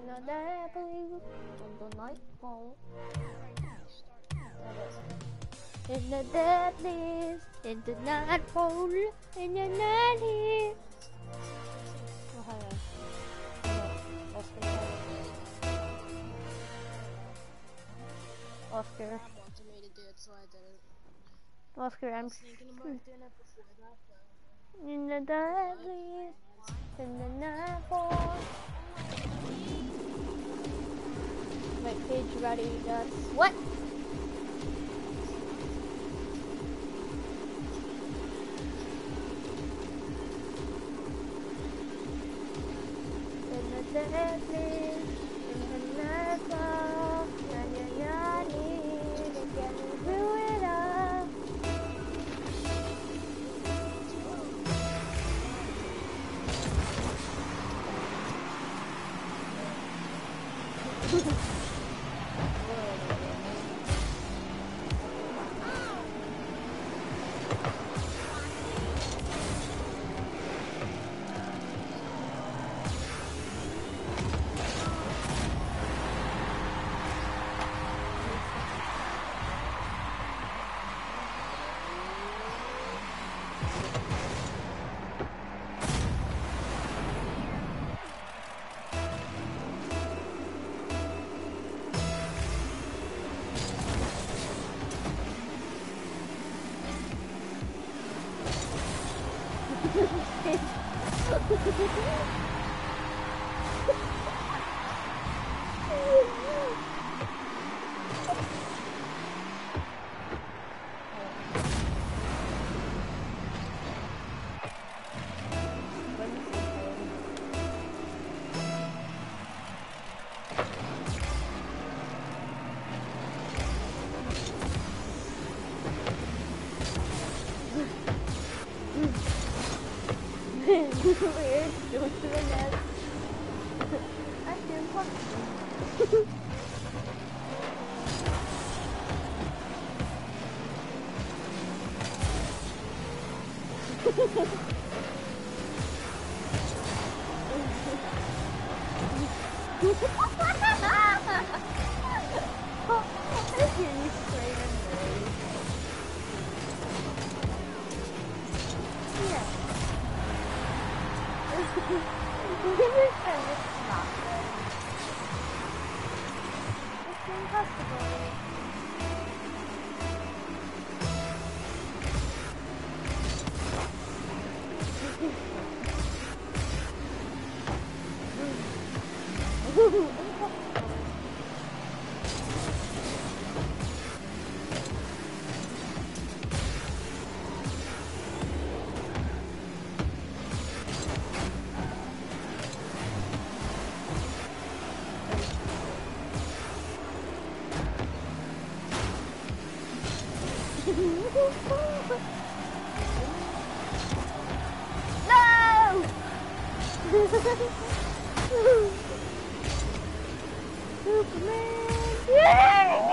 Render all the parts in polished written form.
the deadly, on the nightfall. In the deadlies, in the nightfall, in the nighties. Oh, Oscar. wanted me to do it, so I did it. Oscar, I'm thinking about doing it before that, though. in the deadlies, in the nightfall. Wait, Paige, ready? Yes. What? In the deadlies, in the nightfall, and you're need to get through it all. Weird, don't do that. I feel fucking. I hear you screaming. Yeah. It's not good. It's impossible. No! Superman! Yeah!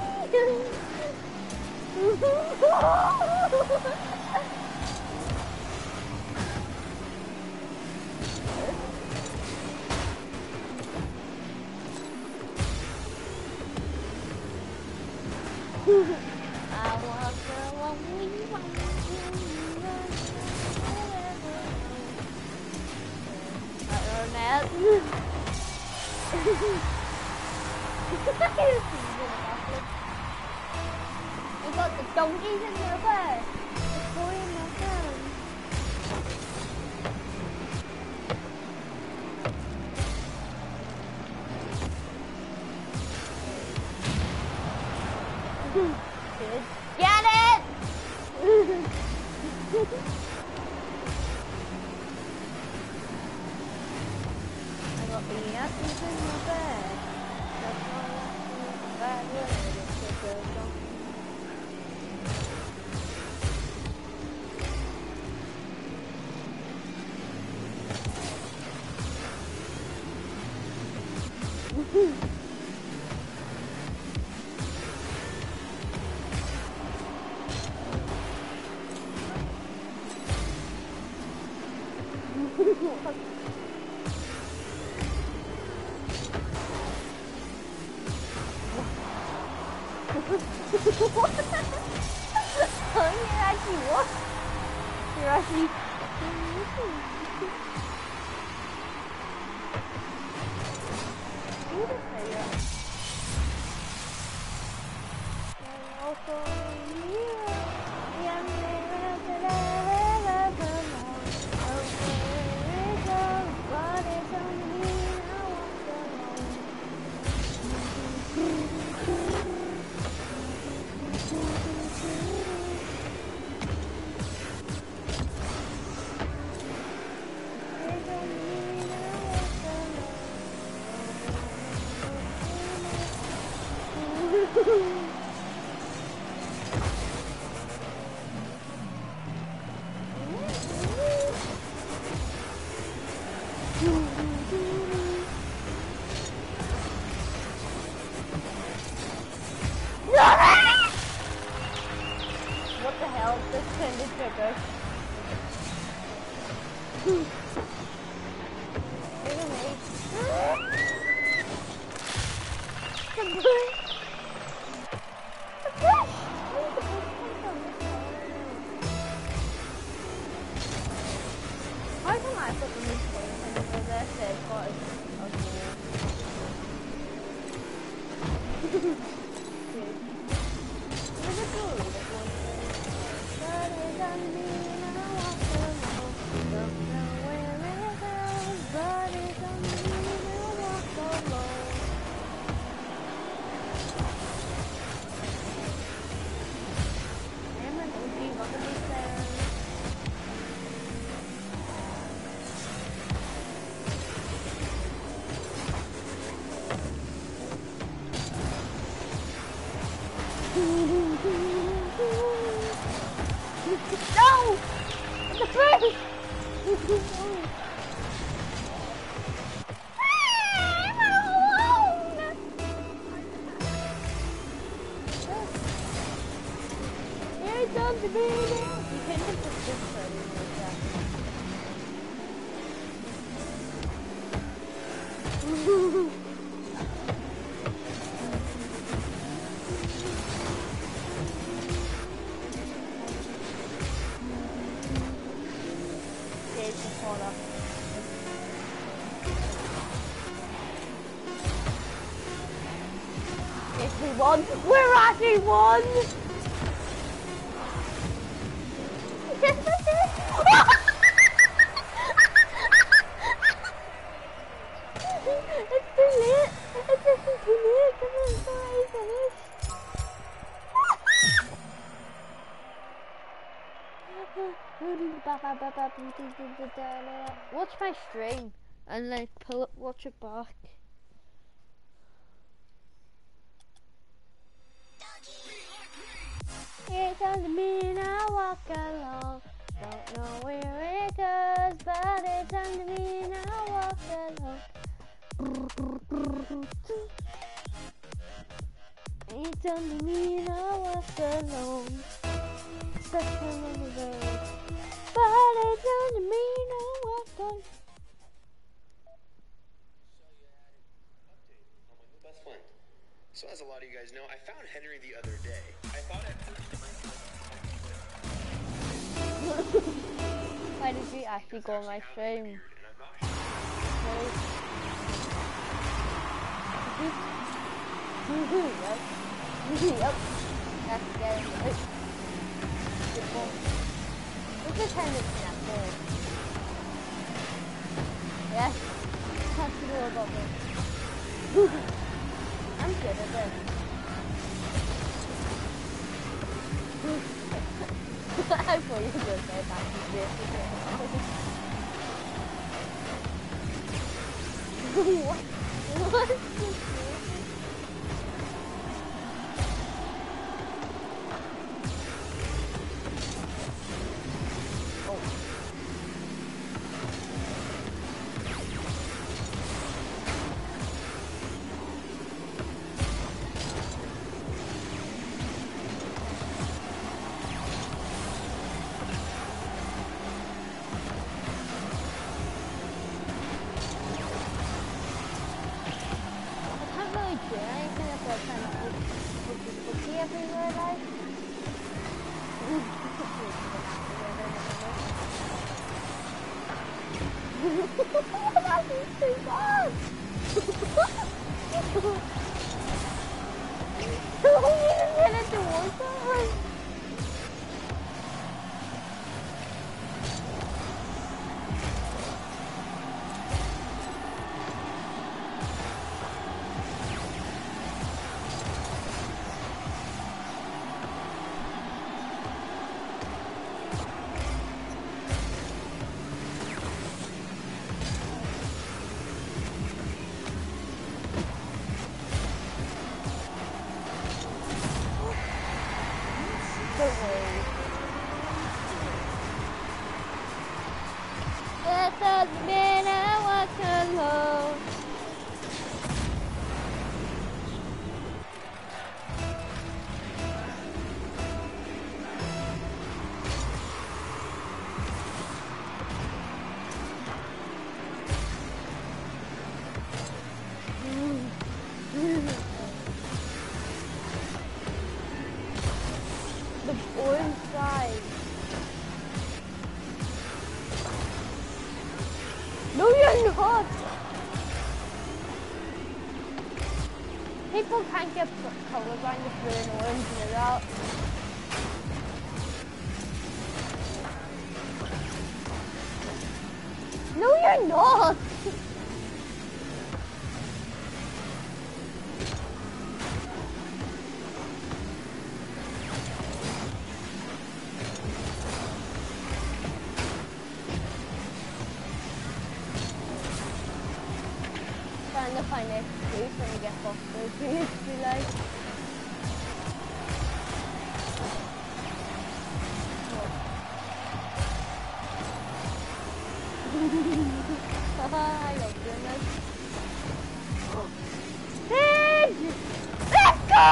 I want the only one. That. We got the donkeys in there first. The boy in the phone. Good. Get it! I got the apples in my bag. That's why I got the bad word. It's a donkey. Oh, you're actually what? You're actually... Who the hell you are? And also, what the hell? This turned into a ghost. Look at me. The bush! The bush! Where did the bush come from? Why can't I put the bush point and it was there said what is No! The first! I'm alone! Here comes the baby! You can just put this one like that. Yes, we won! We're actually won! Yes, we did! It's too late! It's just too late! Come on, it's already finished! Watch my stream and like watch it back. It's under me and I walk along. Don't know where it goes, but it's under me and I walk along. It's under me and I walk alone. Stuck on the road, but it's under me and I walk alone. Best friend. So as a lot of you guys know, I found Henry the other day. I thought Why did you actually go on my stream? Yep. That's scary. Good one. Let's pretend it's not there. Yes. That's the real bubble. I'm good at this. I thought you were going to say that to this. What? What is this? cookie everywhere, guys. That is too bad. Don't even get it towards us. Let us been and walk alone. The orange side. No, you're not. People can't get colorblind if you're an orange and you're out. No, you're not. Trying to find an excuse when you get frustrated, be like. I love goodness. Sid! Let's go!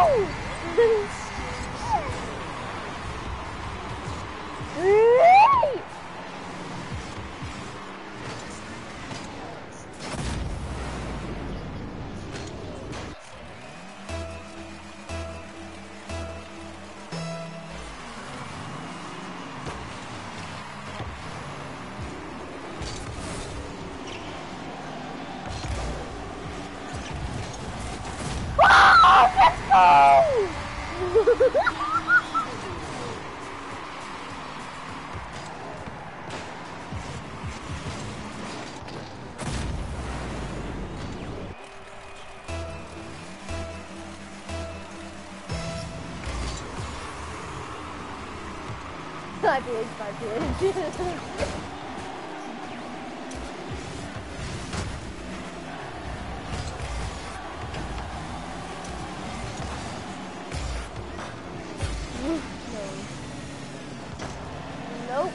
My page. Nope.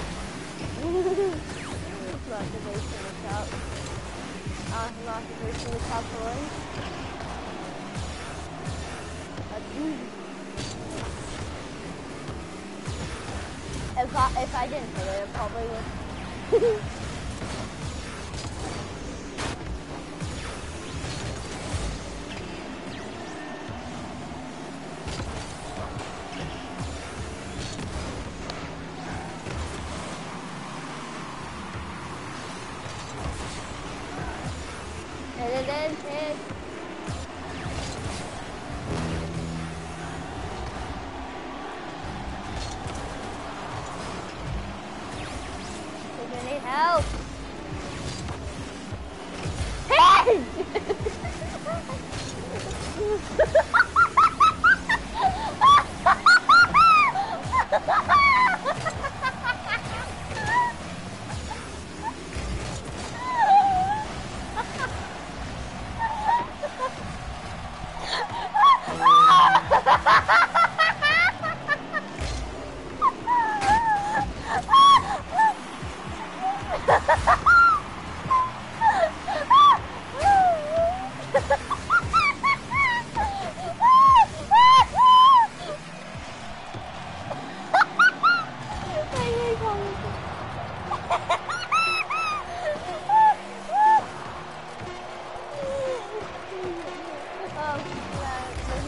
Lots of base in the top. Lots of base in the top orange. If I didn't hit it, it probably would. And it didn't hit. Help! Hey!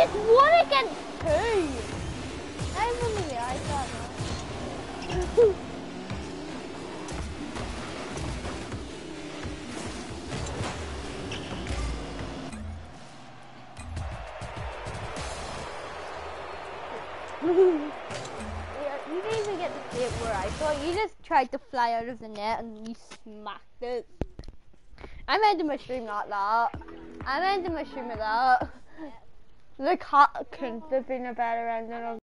It's 1 against 2. I remember the I thought that. Yeah, you didn't even get to see it where I thought. You just tried to fly out of the net and you smacked it. I made the mushroom like that. I made the mushroom with that. The cat couldn't have been a better ending of